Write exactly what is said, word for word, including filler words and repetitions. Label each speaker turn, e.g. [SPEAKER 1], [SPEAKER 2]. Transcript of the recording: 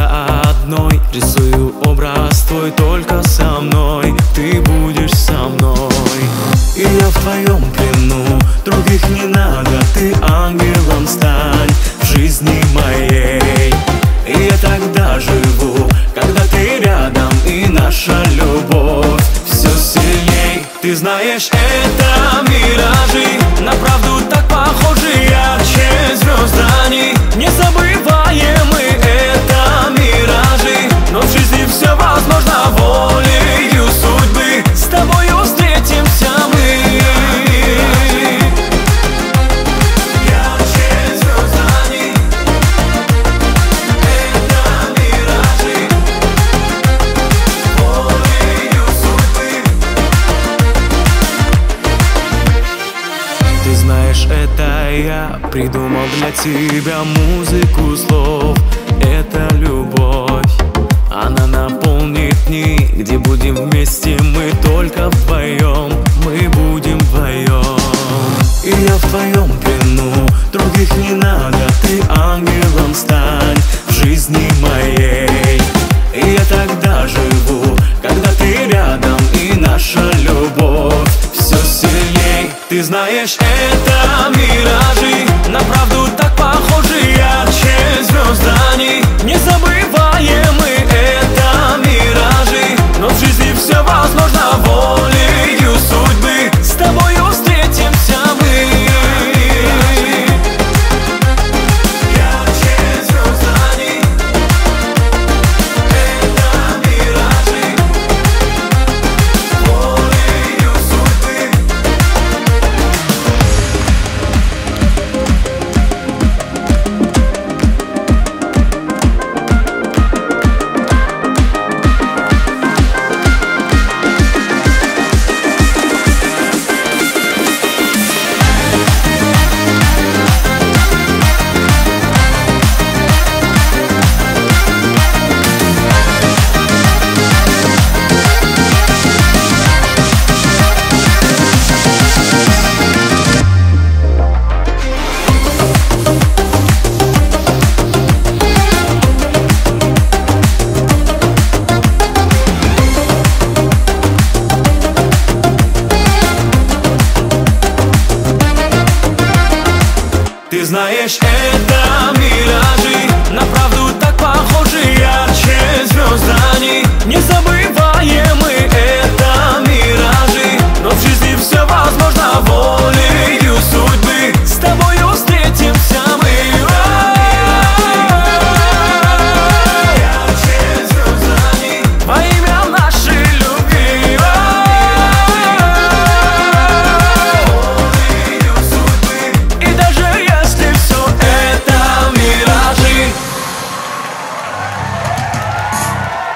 [SPEAKER 1] одной. Рисую образ твой только со мной. Ты будешь со мной, и я в твоем плену. Других не надо, ты ангелом стань в жизни моей. И я тогда живу, когда ты рядом, и наша любовь все сильней. Ты знаешь, это миражи, на правду так похожи, ярче звезд они. Незабываемы это миражи, но в жизни все возможно волею судьбы. С тобою встретимся мы. Это я придумал для тебя музыку слов. Это любовь, она наполнит дни, где будем вместе мы только вдвоем. Мы будем вдвоем, и я в твоем плену. Других не надо, ты ангелом стань в жизни моей. И я тогда живу, когда ты рядом, и наша любовь все сильней. Ты знаешь, это миражи, на правду так похожи, ярче звезд они. Незабываемы это миражи, но в жизни все возможно волею судьбы. С тобою встретимся мы. Ты знаешь,